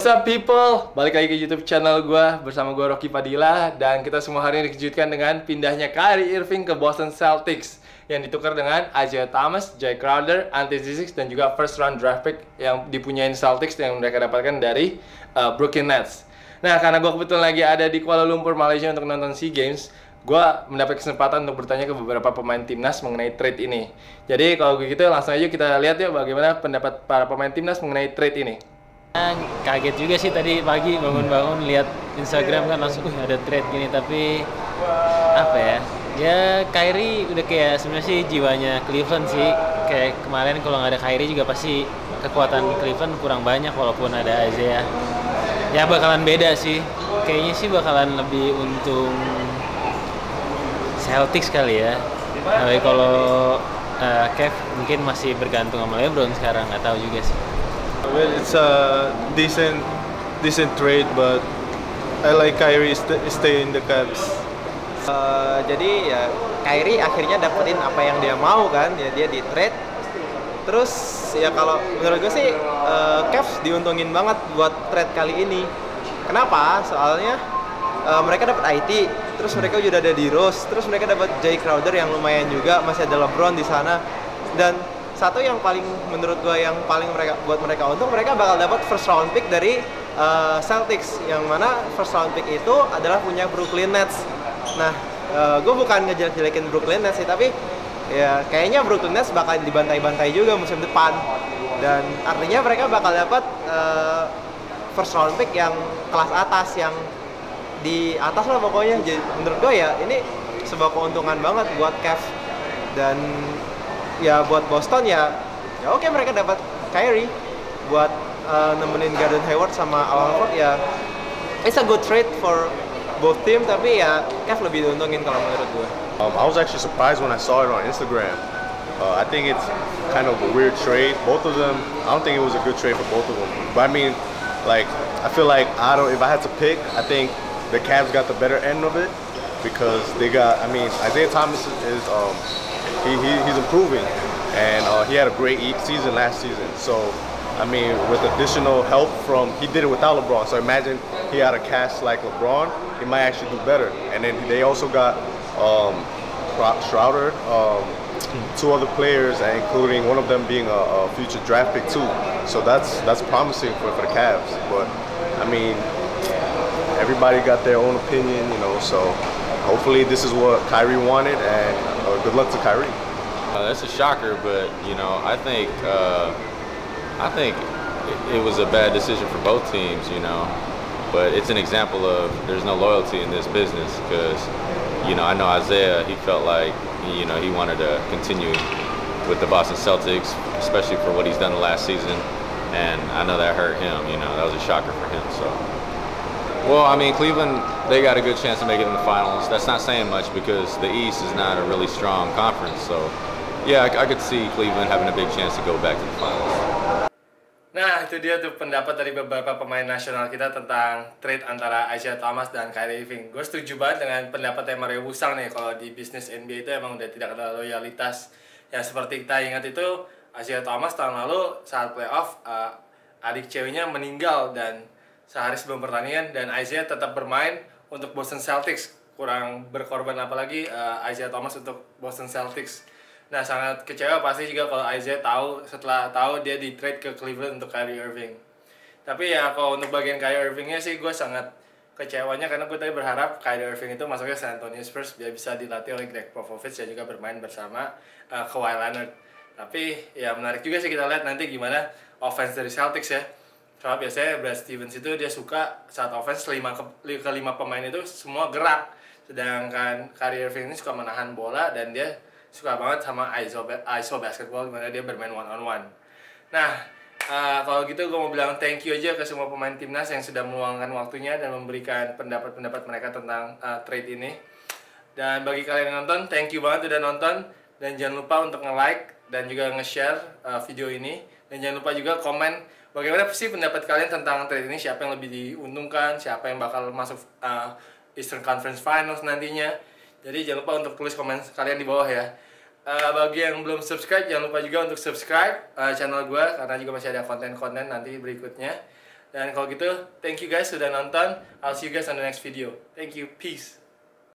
What's up people? Balik lagi ke YouTube channel gue bersama gue Rocky Padilla. Dan kita semua hari ini dikejutkan dengan pindahnya Kyrie Irving ke Boston Celtics yang ditukar dengan Isaiah Thomas, Jay Crowder, Ante Zizic, dan juga first round draft pick yang dipunyain Celtics yang mereka dapatkan dari Brooklyn Nets. Nah, karena gue kebetulan lagi ada di Kuala Lumpur, Malaysia untuk nonton SEA Games, gue mendapat kesempatan untuk bertanya ke beberapa pemain timnas mengenai trade ini. Jadi kalau begitu langsung aja kita lihat yuk bagaimana pendapat para pemain timnas mengenai trade ini. Kaget juga sih tadi pagi bangun-bangun lihat Instagram kan langsung ada trade gini, tapi apa ya? Ya Kyrie udah kayak sebenarnya sih jiwanya Cleveland sih. Kayak kemarin kalau nggak ada Kyrie juga pasti kekuatan Cleveland kurang banyak walaupun ada Isaiah. Ya bakalan beda sih. Kayaknya sih bakalan lebih untung Celtics kali ya. Tapi kalau Kev mungkin masih bergantung sama LeBron sekarang, nggak tahu juga sih. Well, it's a decent trade, but I like Kyrie stay in the Cavs. Jadi ya Kyrie akhirnya dapetin apa yang dia mau kan, ya dia di trade. Terus ya kalau menurut gue sih Cavs diuntungin banget buat trade kali ini. Kenapa? Soalnya mereka dapat IT, terus mereka udah ada di Rose, terus mereka dapat Jay Crowder yang lumayan juga, masih ada LeBron di sana. Dan satu yang paling menurut gue yang paling buat mereka untung, mereka bakal dapat first round pick dari Celtics, yang mana first round pick itu adalah punya Brooklyn Nets. Nah, gue bukan ngejelek-jelekin Brooklyn Nets sih, tapi ya kayaknya Brooklyn Nets bakal dibantai-bantai juga musim depan. Dan artinya mereka bakal dapat first round pick yang kelas atas, yang di atas lah pokoknya. Jadi menurut gue ya ini sebuah keuntungan banget buat Cavs. Dan ya buat Boston ya oke, mereka dapat Kyrie buat nemenin Gordon Hayward sama Al Horford. Ya it's a good trade for both team, tapi ya Cavs lebih diuntungin kalau menurut gue. I was actually surprised when I saw it on Instagram. I think it's kind of a weird trade. Both of them, I don't think it was a good trade for both of them. But I mean, like, I feel like if I had to pick, I think the Cavs got the better end of it because they got, I mean, Isaiah Thomas is he's improving, and he had a great season last season. So, I mean, with additional help he did it without LeBron. So imagine he had a cast like LeBron, he might actually do better. And then they also got Schroeder, two other players, including one of them being a future draft pick too. So that's promising for the Cavs. But I mean, everybody got their own opinion, you know. So hopefully this is what Kyrie wanted, and good luck to Kyrie. That's a shocker, but you know, I think it was a bad decision for both teams, you know. But it's an example of there's no loyalty in this business because, you know, I know Isaiah, he felt like, you know, he wanted to continue with the Boston Celtics, especially for what he's done the last season, and I know that hurt him, you know, that was a shocker for him, so. Well, I mean, Cleveland, they got a good chance to make it in the finals. That's not saying much because the East is not a really strong conference. So, yeah, I could see Cleveland having a big chance to go back to the finals. Nah, itu dia tuh pendapat dari beberapa pemain nasional kita tentang trade antara Isaiah Thomas dan Kyrie Irving. Gue setuju banget dengan pendapatnya Mario Busang nih, kalau di bisnis NBA itu emang udah tidak ada loyalitas. Yang seperti kita ingat itu, Isaiah Thomas tahun lalu saat playoff, adik ceweknya meninggal dan sehari sebelum pertandingan, dan Isaiah tetap bermain untuk Boston Celtics, kurang berkorban apalagi Isaiah Thomas untuk Boston Celtics. Nah, sangat kecewa pasti juga kalau Isaiah setelah tahu dia di trade ke Cleveland untuk Kyrie Irving. Tapi ya kalau untuk bagian Kyrie Irvingnya sih gue sangat kecewanya, karena gue tadi berharap Kyrie Irving itu masuknya San Antonio Spurs biar bisa dilatih oleh Greg Popovich dan juga bermain bersama Kawhi Leonard. Tapi ya menarik juga sih kita lihat nanti gimana offense dari Celtics ya. Soalnya biasanya Brad Stevens itu dia suka saat offense kelima pemain itu semua gerak, sedangkan Kyrie Irving ini suka menahan bola dan dia suka banget sama ISO basketball, dimana dia bermain one on one. Nah, kalau gitu gue mau bilang thank you aja ke semua pemain timnas yang sudah meluangkan waktunya dan memberikan pendapat-pendapat mereka tentang trade ini. Dan bagi kalian yang nonton, thank you banget udah nonton, dan jangan lupa untuk nge-like dan juga nge-share video ini, dan jangan lupa juga komen bagaimana sih pendapat kalian tentang trade ini, siapa yang lebih diuntungkan, siapa yang bakal masuk Eastern Conference Finals nantinya. Jadi jangan lupa untuk tulis komen kalian di bawah ya. Bagi yang belum subscribe, jangan lupa juga untuk subscribe channel gue, karena juga masih ada konten-konten nanti berikutnya. Dan kalau gitu, thank you guys sudah nonton. I'll see you guys on the next video. Thank you. Peace.